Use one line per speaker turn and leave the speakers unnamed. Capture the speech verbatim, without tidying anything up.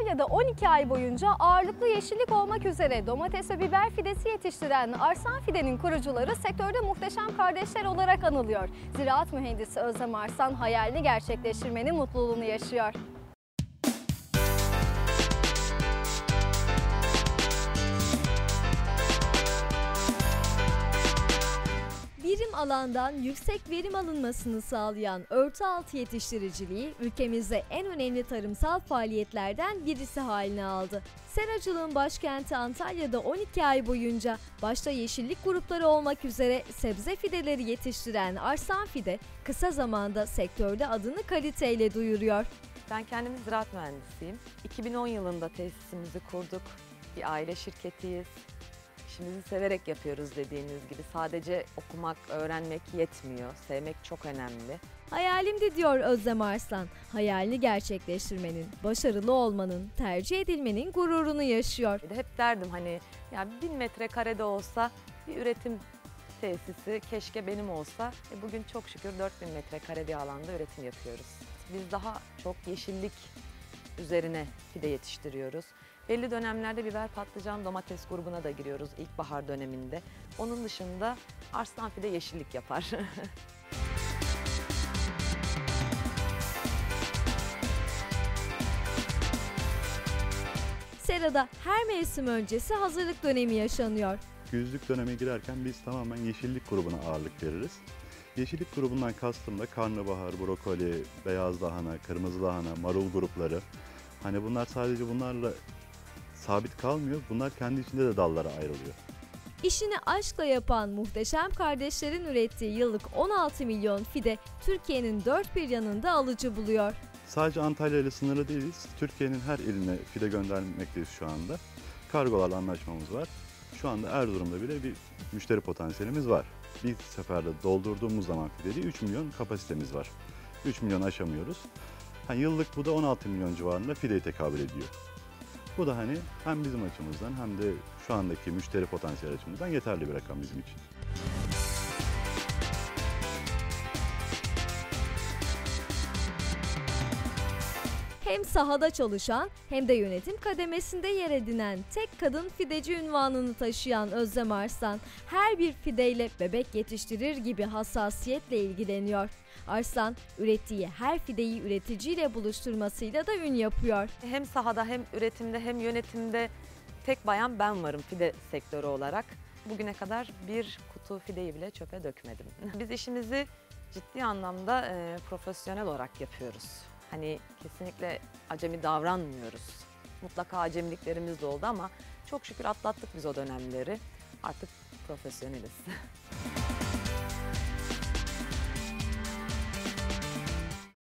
Antalya'da on iki ay boyunca ağırlıklı yeşillik olmak üzere domates ve biber fidesi yetiştiren Arslan Fide'nin kurucuları sektörde muhteşem kardeşler olarak anılıyor. Ziraat mühendisi Özlem Arslan hayalini gerçekleştirmenin mutluluğunu yaşıyor. Birim alandan yüksek verim alınmasını sağlayan örtü altı yetiştiriciliği ülkemizde en önemli tarımsal faaliyetlerden birisi haline aldı. Seracılığın başkenti Antalya'da on iki ay boyunca başta yeşillik grupları olmak üzere sebze fideleri yetiştiren Arslan Fide kısa zamanda sektörde adını kaliteyle duyuruyor.
Ben kendim ziraat mühendisiyim. iki bin on yılında tesisimizi kurduk. Bir aile şirketiyiz. İşimizi severek yapıyoruz dediğiniz gibi. Sadece okumak, öğrenmek yetmiyor. Sevmek çok önemli.
Hayalimdi diyor Özlem Arslan. Hayalini gerçekleştirmenin, başarılı olmanın, tercih edilmenin gururunu yaşıyor.
Hep derdim hani ya bin metrekarede olsa bir üretim tesisi keşke benim olsa. E bugün çok şükür dört bin metrekare bir alanda üretim yapıyoruz. Biz daha çok yeşillik üzerine fide yetiştiriyoruz. Belli dönemlerde biber, patlıcan, domates grubuna da giriyoruz ilkbahar döneminde. Onun dışında Arslan Fide yeşillik yapar.
Serada her mevsim öncesi hazırlık dönemi yaşanıyor.
Güzlük döneme girerken biz tamamen yeşillik grubuna ağırlık veririz. Yeşillik grubundan kastım da karnabahar, brokoli, beyaz lahana, kırmızı lahana, marul grupları. Hani bunlar sadece bunlarla sabit kalmıyor, bunlar kendi içinde de dallara ayrılıyor.
İşini aşkla yapan muhteşem kardeşlerin ürettiği yıllık on altı milyon fide Türkiye'nin dört bir yanında alıcı buluyor.
Sadece Antalya ile sınırlı değiliz, Türkiye'nin her iline fide göndermekteyiz şu anda. Kargolarla anlaşmamız var. Şu anda Erzurum'da bile bir müşteri potansiyelimiz var. Bir seferde doldurduğumuz zaman fideyi üç milyon kapasitemiz var. üç milyon aşamıyoruz. Yani yıllık bu da on altı milyon civarında fideye tekabül ediyor. Bu da hani hem bizim açımızdan hem de şu andaki müşteri potansiyel açımızdan yeterli bir rakam bizim için.
Hem sahada çalışan hem de yönetim kademesinde yer edinen tek kadın fideci unvanını taşıyan Özlem Arslan her bir fideyle bebek yetiştirir gibi hassasiyetle ilgileniyor. Arslan ürettiği her fideyi üreticiyle buluşturmasıyla da ün yapıyor.
Hem sahada hem üretimde hem yönetimde tek bayan ben varım fide sektörü olarak. Bugüne kadar bir kutu fideyi bile çöpe dökmedim. Biz işimizi ciddi anlamda e, profesyonel olarak yapıyoruz. Hani kesinlikle acemi davranmıyoruz. Mutlaka acemiliklerimiz de oldu ama çok şükür atlattık biz o dönemleri. Artık profesyoneliz.